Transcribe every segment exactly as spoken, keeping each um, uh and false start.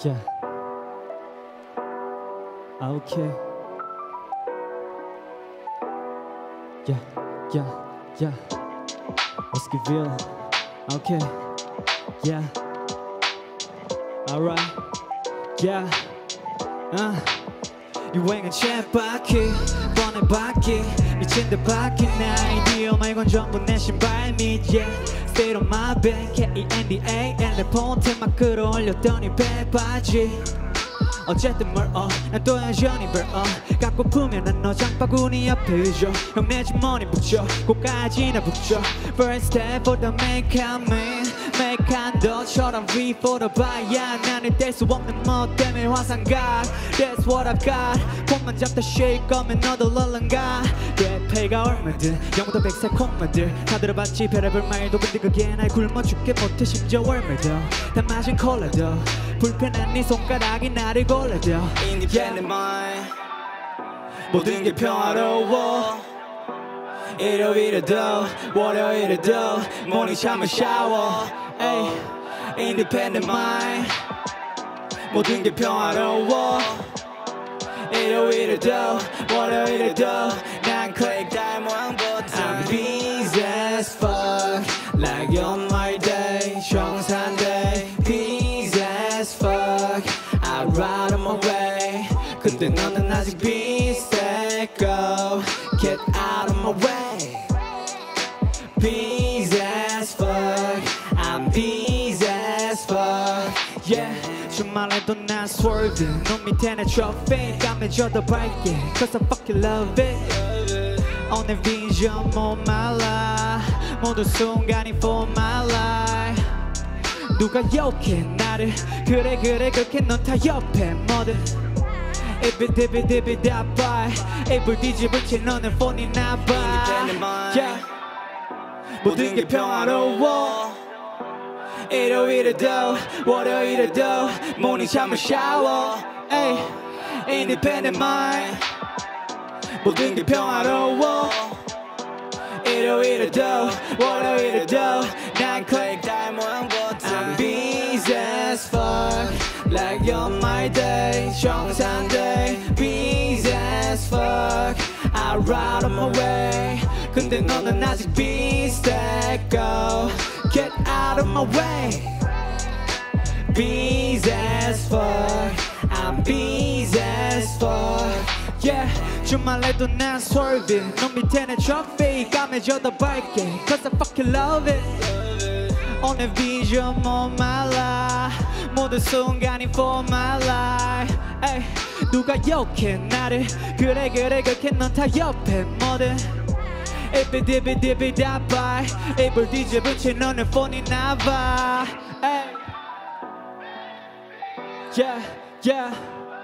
Yeah. Okay. Yeah, yeah, yeah. Let's get real. Okay. Yeah. Alright. Yeah. Uh. 유행은 쳇바퀴 뻔해바퀴 미친 듯 바뀐 아이디어 말곤 전부 내 신발 밑 yeah. Stay on my bed K E N D A L 내 폰트 막 끌어올렸더니 배바지 어쨌든 뭘 어 난 또 여전히 별어 갖고프면 난 너 장바구니 옆에 의죠 형 내 주머니 붙여 고까지나 붙여 First step for the man coming make 한도처럼 we for the buyer 나는 뗄 수 없는 뭐 때문에 화상가 That's what I've got 폰만 잡다 shake 거면 너도 럴런가 랩페이가 얼마든 영어도 백세 콩마들 다 들어봤지 별의별 말도 근데 그게 날 굶어 죽게 못해 심지어 월말도 다 마신 콜라도 불편한 네 손가락이 나를 골라줘 Independent mind 모든 게 평화로워 일요일에도 월요일에도 모닝 잠을 샤워 에이 Independent mind 모든 게 평화로워 일요일에도 월요일에도 난 click 달 모양 버튼 I'm busy as fuck like on my day 정산day busy as fuck I ride on my way 근데 너는 아직 비슷해 go get out of my way busy as fuck I'm busy as fuck yeah 주말에도 난 swerving 놈 밑에 내 trophy 까매져도 밝게 Cause I fucking love it 오늘 vision 못 말라 모든 순간이 for my life 누가 욕해 나를 그래 그래 그렇게 넌 다 옆에 뭐든 이비디비디비다바 입을 뒤집을 채 너는 폰이나 봐 yeah. 모든 게 평화로워 일요일에도 월요일에도 모닝 잠을 샤워 에이 Independent mind 모든 게 평화로워 일요일에도 월요일에도 난 click 달 모양 버튼 I'm busy as fuck like on my day 정산day busy as fuck I ride on my way 근데 너는 아직 비슷해 go get out of my way busy as fuck I'm busy as fuck yeah 주말에도 난 swerving 놈 밑에 내 trophy 까매져도 밝게 Cause I fucking love it 오늘 vision 못 말라 모든 순간이 for my life 에이 누가 욕해 나를 그래 그래 그렇게 넌 다 옆에 뭐든 이비디비디비다바 입을 뒤집은 채 너는 폰이나 봐 에이 yeah yeah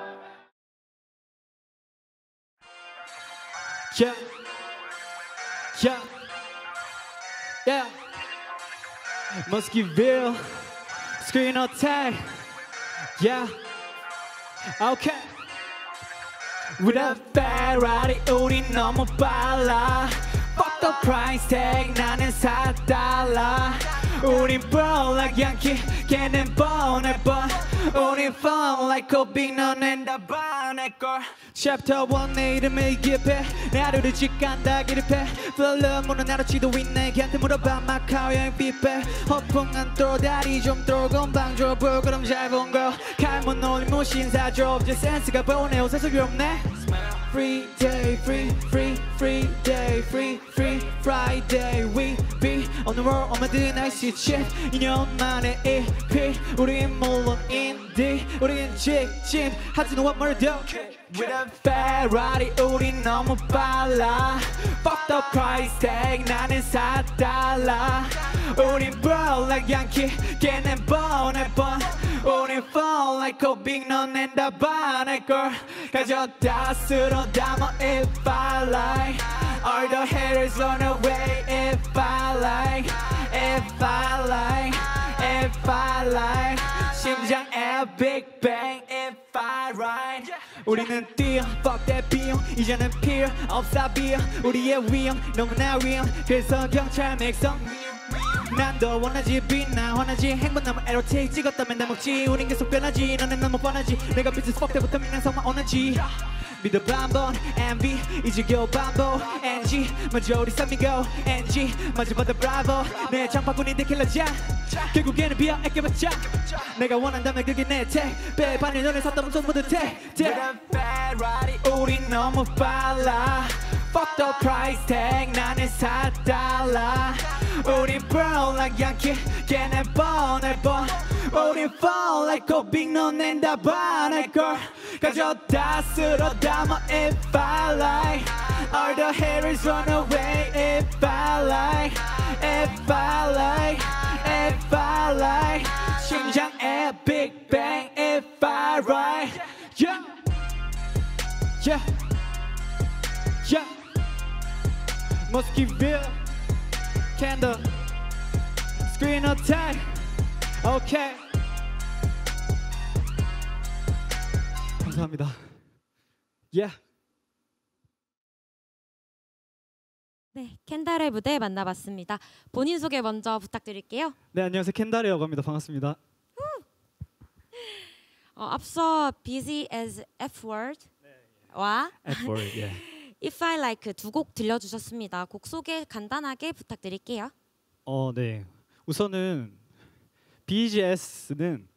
yeah yeah yeah must get real screen attack yeah okay without Ferrari 우린 너무 빨라 fuck the price tag 나는 사 달러 우린 ball like Yankee 걔는 뻔해 but 우린 fun like Kobe 너는 다 반할걸 Chapter one 내 이름을 기입해 나를 직간다 기립해 Flow 무는 나로 지도 있네 걔한테 물어봐 마카오 여행 뷔페 허풍한 또다리 좀 돌고 방줘 부끄럼 잘 본 거 칼문 올린 무신 사줘 이제 센스가 보네 옷에서 귀엽네 Free day, free, free, free day, free, free, Friday, we be on the road, 엄마들 날씨 check 이 년 만에 이 피 우린 물론 인디, 우린 직진 하지는 one more day With a Ferrari, 우린 너무 빨라 Fuck the price tag, 나는 사 달러 우린 ball like Yankee, 걔는 뻔해 뻔 우린 fall like Kobe, 너넨 다 반할걸 가져다 쓸어 담아 if I like All the haters run away if I like If I like, if I like 심장에 big bang if I ride 우리는 뛰어 fuck that 비용 이제는 필요 없어 비어 우리의 위험 너무나 위험 그래서 경찰 맥성 난 더 원하지 빛나 원하지 행복 남은 에로틱 찍었다면 내 먹지 우린 계속 변하지 너는 너무 뻔하지 내가 빛을 수법 때부터 민망성만 원하지 믿어봐 한번 엠비 이제 겨우 반복 엔지 먼저 우리 쌈이고 엔지 마저 받아 브라보 내 장바구니 데킬라자 결국에는 비어 아껴봤자 내가 원한다면 그게 내 택배 반일 너네 샀던 전부 다 택배 우린 너무 빨라 Fuck the price tag 나는 사 달러 우린 burn like 양키 걔네 뻔해 뻔 우린 fall like 고빙 너넨 다 반할걸 가져다 쓸어 담아 if I like All the haters run away if I like If I like If I like 심장에 big bang if I like Yeah Yeah Yeah Mosquiville Candle Screen attack Okay 감사합니다. Yeah. 네, 켄달의 무대 만나봤습니다. 본인 소개 먼저 부탁드릴게요. 네, 안녕하세요. 켄달이라고 합니다. 반갑습니다. 어, 앞서 Busy as F-word와 F-word, yeah. If I Like 두 곡 들려주셨습니다. 곡 소개 간단하게 부탁드릴게요. 어, 네. 우선은 비지에스는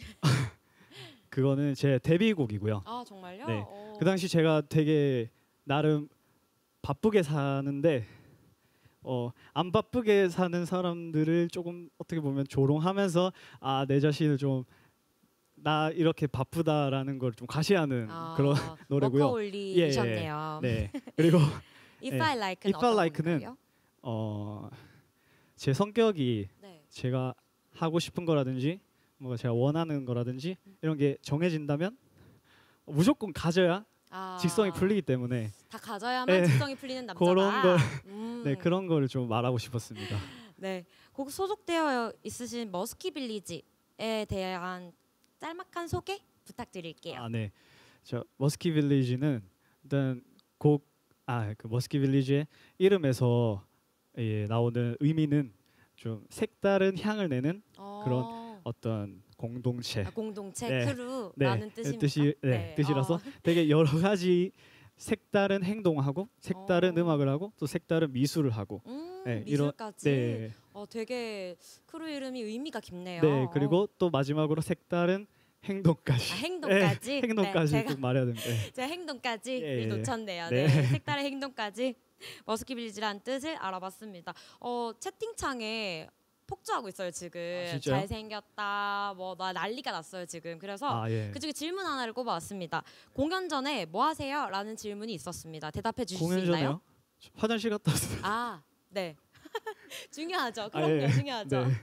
그거는 제 데뷔곡이고요. 아 정말요? 네. 오. 그 당시 제가 되게 나름 바쁘게 사는데 어, 안 바쁘게 사는 사람들을 조금 어떻게 보면 조롱하면서 아, 내 자신을 좀 나 이렇게 바쁘다라는 걸 좀 과시하는 아, 그런 노래고요. 워커홀리셨네요. 예, 예. 네. 그리고 If 예. I Like는 If I 어떤 Like는 곡인가요? 어, 제 성격이 네. 제가 하고 싶은 거라든지 뭐 제가 원하는 거라든지 이런 게 정해진다면 무조건 가져야 아, 직성이 풀리기 때문에 다 가져야만 네. 직성이 풀리는 남자다. 그런 걸 음. 네, 그런 거를 좀 말하고 싶었습니다. 네, 곡 소속되어 있으신 머스키빌리지에 대한 짤막한 소개 부탁드릴게요. 아, 네. 저 머스키 빌리지는 일단 곡 아, 그 머스키 빌리지의 이름에서 예, 나오는 의미는 좀 색다른 향을 내는 어. 그런 어떤 공동체, 아, 공동체 네. 크루라는 네, 뜻입니다. 뜻이 네, 뜻이라서 어. 되게 여러 가지 색다른 행동하고 색다른 어. 음악을 하고 또 색다른 미술을 하고 음, 네, 미술까지. 네, 어, 되게 크루 이름이 의미가 깊네요. 네 그리고 또 마지막으로 색다른 행동까지. 아, 행동까지. 네, 행동까지 네, 꼭 제가 말해야 됩니다. 네. 제가 행동까지를 예, 예. 놓쳤네요. 네. 네. 색다른 행동까지 머스키빌리지라는 뜻을 알아봤습니다. 어, 채팅창에 폭주하고 있어요 지금. 아, 진짜요? 잘생겼다. 뭐 나 난리가 났어요 지금. 그래서 아, 예. 그중에 질문 하나를 꼽아왔습니다. 공연 전에 뭐 하세요? 라는 질문이 있었습니다. 대답해 주실 공연 수 있나요? 전에요? 화장실 갔다 왔어요. 아, 네. 중요하죠. 아, 그럼요, 예. 중요하죠. 네.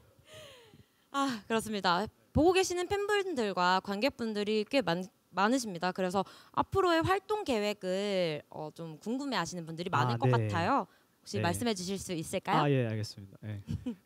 아, 그렇습니다. 보고 계시는 팬분들과 관객분들이 꽤 많, 많으십니다. 그래서 앞으로의 활동 계획을 어, 좀 궁금해하시는 분들이 많을 아, 것 네. 같아요. 혹시 네. 말씀해 주실 수 있을까요? 아, 예, 알겠습니다. 예.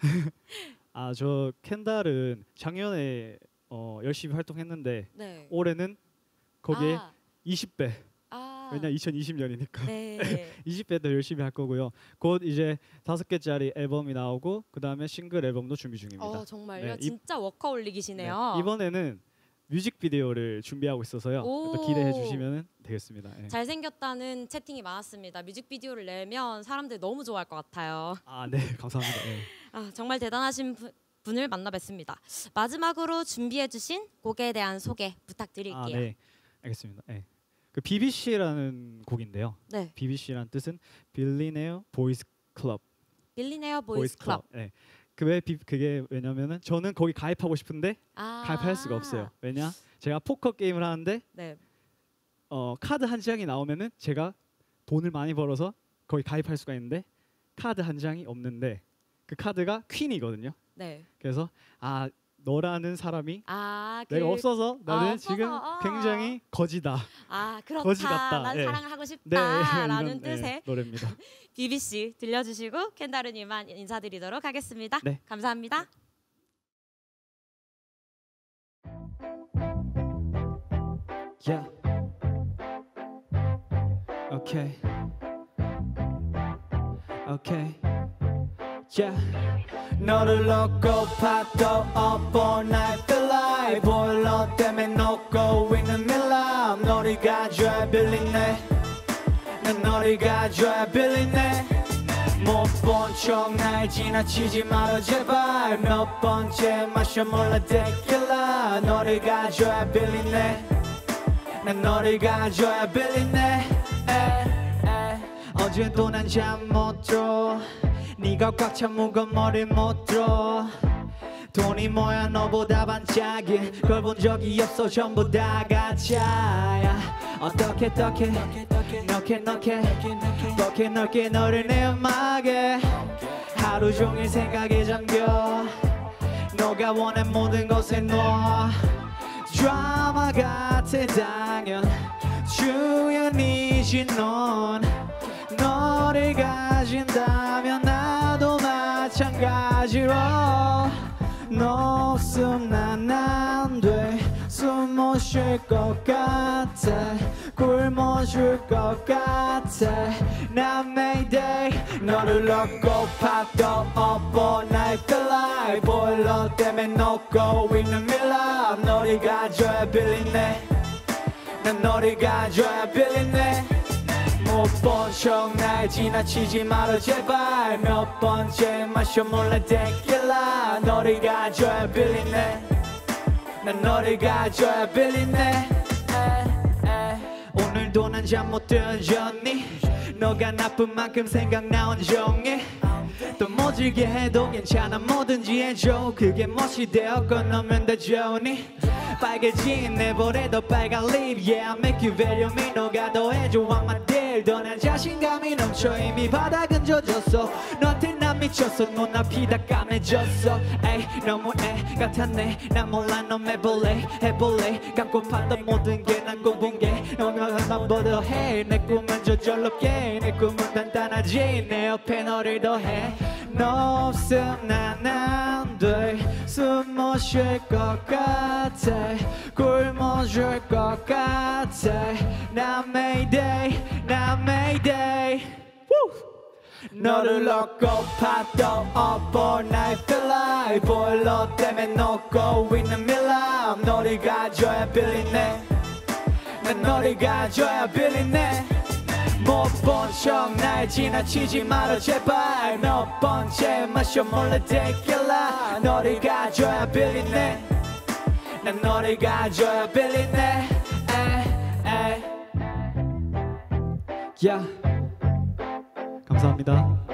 아, 저 켄달은 작년에 어, 열심히 활동했는데 네. 올해는 거기에 아, 이십 배. 아, 왜냐 이천이십 년이니까. 네. 이십 배 더 열심히 할 거고요. 곧 이제 다섯 개짜리 앨범이 나오고 그 다음에 싱글 앨범도 준비 중입니다. 어, 정말요? 네, 이- 진짜 워커홀릭이시네요. 네, 이번에는 뮤직비디오를 준비하고 있어서요. 오. 또 기대해 주시면 되겠습니다. 예. 잘생겼다는 채팅이 많았습니다. 뮤직비디오를 내면 사람들이 너무 좋아할 것 같아요. 아, 네, 감사합니다. 예. 아, 정말 대단하신 분, 분을 만나 뵙습니다. 마지막으로 준비해주신 곡에 대한 소개 부탁드릴게요. 아, 네, 알겠습니다. 예. 그 비비씨라는 곡인데요. 네. 비비씨라는 뜻은 빌리네어 보이스 클럽. 빌리네어 보이스 클럽. 네. 그왜 그게 왜냐면은 저는 거기 가입하고 싶은데 아. 가입할 수가 없어요. 왜냐? 제가 포커 게임을 하는데 네. 어, 카드 한 장이 나오면은 제가 돈을 많이 벌어서 거기 가입할 수가 있는데 카드 한 장이 없는데 그 카드가 퀸이거든요. 네. 그래서 아, 너라는 사람이 아, 그, 내가 없어서 나는 아, 지금 없어서, 어. 굉장히 거지다. 아, 그렇다. 거지 같다. 난 예. 사랑을 하고 네, 싶다라는 이런, 뜻의 네, 노래입니다. 비비씨 들려주시고 켄다르님만 인사드리도록 하겠습니다. 네. 감사합니다. Yeah. Okay. Okay. yeah. 너를 놓고 파도 up all night feel like 보일러 때문에 녹고 있는 밀람 너를 가져야 빌리네 난 너를 가져야 빌리네 못 본 척 날 지나치지 말아 제발 몇 번째 마셔 몰라 데킬라 너를 가져야 빌리네 난 너를 가져야 빌리네 어제도 난 잠 못 들어 네가 꽉 찬 무거운 머리 못 들어 돈이 뭐야 너보다 반짝이 걸 본 적이 없어 전부 다 가짜야 어떻게 어떻게 넓게 넓게 넓게 넓게 너를 내 음악에 하루 종일 생각에 잠겨 너가 원한 모든 것에 놓아 드라마 같아 당연 주연이지 넌 너를 가진다면 나도 마찬가지로 너 없음 난 안 돼 숨 못 쉴 것 같아 굶어 줄 것 같아 난 Mayday 너를 놓고 파도 up all night feel like 보일러 때문에 녹고 있는 밀랍 너를 가져야 빌리네 난 너를 가져야 빌리네 못 본 척 날 지나치지 말아 제발 몇 번째 마셔 몰라 데킬라 너를 가져야 빌리네 난 너를 가져야 빌리네 오늘도 난 잠 못 들었니 너가 나쁜 만큼 생각나 온종일 또 모질게 해도 괜찮아 뭐든지 해줘 그게 멋이 되어 건너면 다 좋으니 빨개진 내 볼에도 빨간 립 Yeah I make you value me 너가 더해줘 I'm my dear 더 난 자신감이 넘쳐 이미 바닥은 젖었어 너한테 난 미쳤어 눈앞이 다 까매졌어 에이 너무 애 같았네 난 몰라 너 해볼래 해볼래 감고 봤던 모든 게 난 꿈본 게 너가 나보다 해 내 꿈은 저절로 깨 내 꿈은 단단하지 내 옆에 너를 더해 너 없음 난 안 돼 숨 못 쉴 것 같아 굶어 줄 것 같아 난 Mayday 난 Mayday 너를 놓고 파도 up all night feel like 보일러 때문에 녹고 있는 밀랍 너를 가져야 빌리네 난 너를 가져야 빌리네 못 본 척 날 지나치지 말아 제발 몇 번째 마셔 몰라 데킬라 너를 가져야 빌리네 난 너를 가져야 빌리네 에, 에. 야 감사합니다.